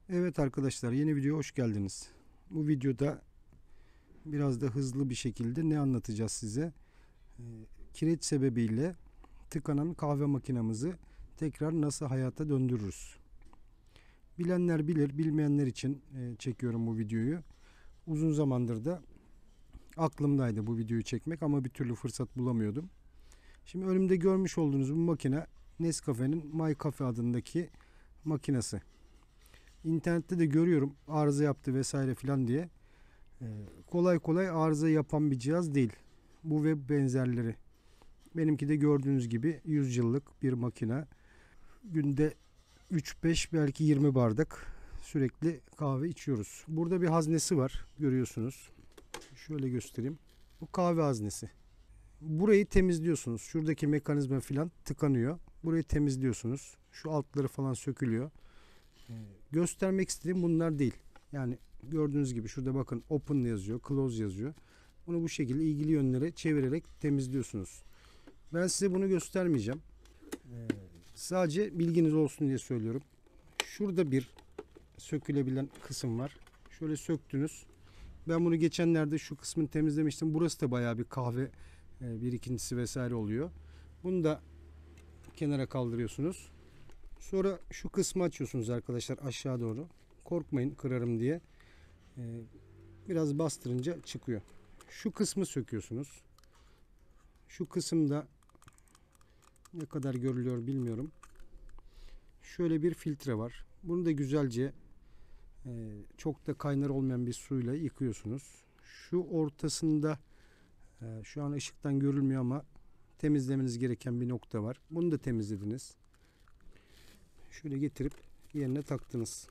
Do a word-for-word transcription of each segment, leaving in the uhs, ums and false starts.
Evet arkadaşlar, yeni videoya hoş geldiniz. Bu videoda biraz da hızlı bir şekilde ne anlatacağız size? Ee, kireç sebebiyle tıkanan kahve makinamızı tekrar nasıl hayata döndürürüz? Bilenler bilir, bilmeyenler için e, çekiyorum bu videoyu. Uzun zamandır da aklımdaydı bu videoyu çekmek ama bir türlü fırsat bulamıyordum. Şimdi önümde görmüş olduğunuz bu makine Nescafe'nin My Cafe adındaki makinesi. İnternette de görüyorum arıza yaptı vesaire filan diye. Ee, kolay kolay arıza yapan bir cihaz değil. Bu ve benzerleri. Benimki de gördüğünüz gibi yüz yıllık bir makine. Günde üç beş belki yirmi bardak sürekli kahve içiyoruz. Burada bir haznesi var, görüyorsunuz. Şöyle göstereyim. Bu kahve haznesi. Burayı temizliyorsunuz. Şuradaki mekanizma filan tıkanıyor. Burayı temizliyorsunuz. Şu altları falan sökülüyor. Ee, göstermek istediğim bunlar değil. Yani gördüğünüz gibi şurada bakın open yazıyor, close yazıyor. Bunu bu şekilde ilgili yönlere çevirerek temizliyorsunuz. Ben size bunu göstermeyeceğim. Ee, sadece bilginiz olsun diye söylüyorum. Şurada bir sökülebilen kısım var. Şöyle söktünüz. Ben bunu geçenlerde şu kısmını temizlemiştim. Burası da bayağı bir kahve e, birikintisi vesaire oluyor. Bunu da kenara kaldırıyorsunuz. Sonra şu kısmı açıyorsunuz arkadaşlar aşağı doğru. Korkmayın kırarım diye. Ee, biraz bastırınca çıkıyor. Şu kısmı söküyorsunuz. Şu kısımda ne kadar görülüyor bilmiyorum. Şöyle bir filtre var. Bunu da güzelce e, çok da kaynar olmayan bir suyla yıkıyorsunuz. Şu ortasında e, şu an ışıktan görülmüyor ama temizlemeniz gereken bir nokta var. Bunu da temizlediniz. Şöyle getirip yerine taktınız.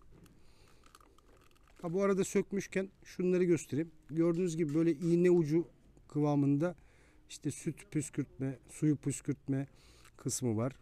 Ha, bu arada sökmüşken şunları göstereyim. Gördüğünüz gibi böyle iğne ucu kıvamında işte süt püskürtme, suyu püskürtme kısmı var.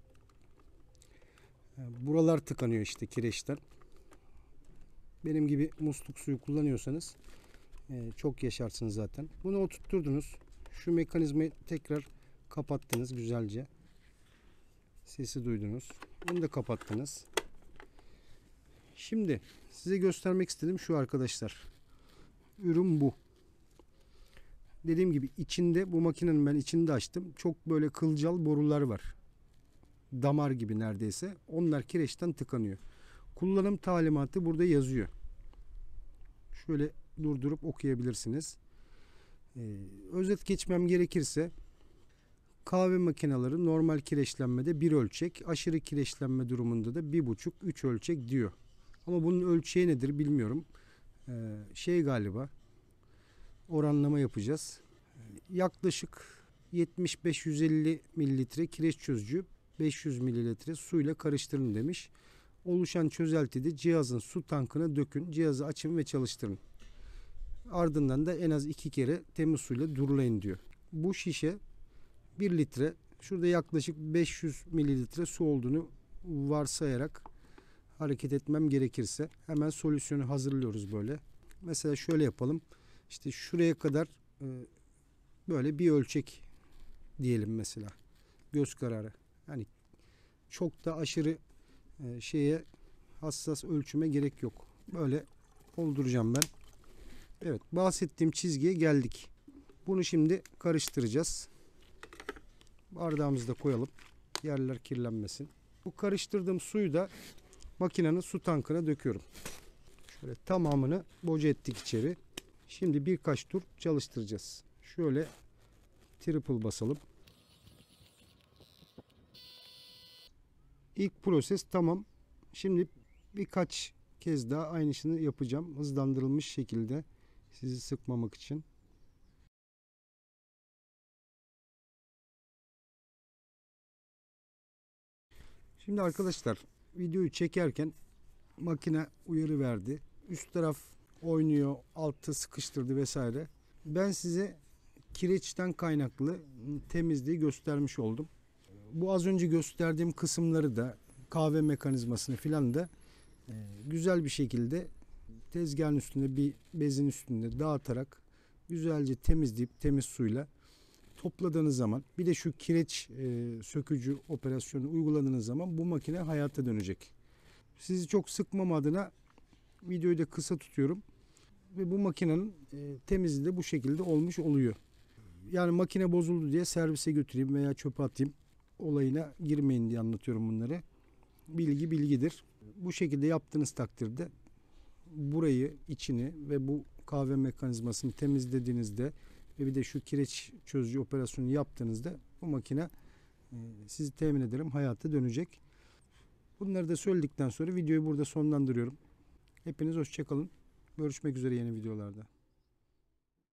Buralar tıkanıyor işte kireçten. Benim gibi musluk suyu kullanıyorsanız çok yaşarsınız zaten. Bunu oturtturdunuz. Şu mekanizmayı tekrar kapattınız güzelce. Sesi duydunuz. Bunu da kapattınız. Şimdi size göstermek istediğim şu arkadaşlar. Ürün bu. Dediğim gibi içinde bu makinenin ben içinde açtım. Çok böyle kılcal borular var. Damar gibi neredeyse. Onlar kireçten tıkanıyor. Kullanım talimatı burada yazıyor. Şöyle durdurup okuyabilirsiniz. Ee, özet geçmem gerekirse kahve makineleri normal kireçlenmede bir ölçek, aşırı kireçlenme durumunda da bir buçuk üç ölçek diyor. Ama bunun ölçeği nedir bilmiyorum. Ee, şey galiba oranlama yapacağız. Yaklaşık yetmiş beş yüz elli mililitre kireç çözücü beş yüz mililitre suyla karıştırın demiş. Oluşan çözeltide cihazın su tankına dökün. Cihazı açın ve çalıştırın. Ardından da en az iki kere temiz suyla durulayın diyor. Bu şişe bir litre. Şurada yaklaşık beş yüz mililitre su olduğunu varsayarak hareket etmem gerekirse hemen solüsyonu hazırlıyoruz böyle. Mesela şöyle yapalım. İşte şuraya kadar böyle bir ölçek diyelim mesela. Göz kararı. Yani çok da aşırı şeye hassas ölçüme gerek yok. Böyle olduracağım ben. Evet, bahsettiğim çizgiye geldik. Bunu şimdi karıştıracağız. Bardağımızı da koyalım. Yerler kirlenmesin. Bu karıştırdığım suyu da makinenin su tankına döküyorum. Şöyle tamamını boca ettik içeri. Şimdi birkaç tur çalıştıracağız. Şöyle triple basalım. İlk proses tamam. Şimdi birkaç kez daha aynısını yapacağım. Hızlandırılmış şekilde sizi sıkmamak için. Şimdi arkadaşlar videoyu çekerken makine uyarı verdi. Üst taraf oynuyor, altı sıkıştırdı vesaire. Ben size kireçten kaynaklı temizliği göstermiş oldum. Bu az önce gösterdiğim kısımları da kahve mekanizmasını filan da e, güzel bir şekilde tezgahın üstünde bir bezin üstünde dağıtarak güzelce temizleyip temiz suyla topladığınız zaman bir de şu kireç e, sökücü operasyonu uyguladığınız zaman bu makine hayata dönecek. Sizi çok sıkmam adına videoyu da kısa tutuyorum. Ve bu makinenin e, temizliği de bu şekilde olmuş oluyor. Yani makine bozuldu diye servise götüreyim veya çöpe atayım olayına girmeyin diye anlatıyorum bunları. Bilgi bilgidir. Bu şekilde yaptığınız takdirde burayı, içini ve bu kahve mekanizmasını temizlediğinizde ve bir de şu kireç çözücü operasyonu yaptığınızda bu makine e, sizi temin ederim hayata dönecek. Bunları da söyledikten sonra videoyu burada sonlandırıyorum. Hepiniz hoşça kalın. Görüşmek üzere yeni videolarda.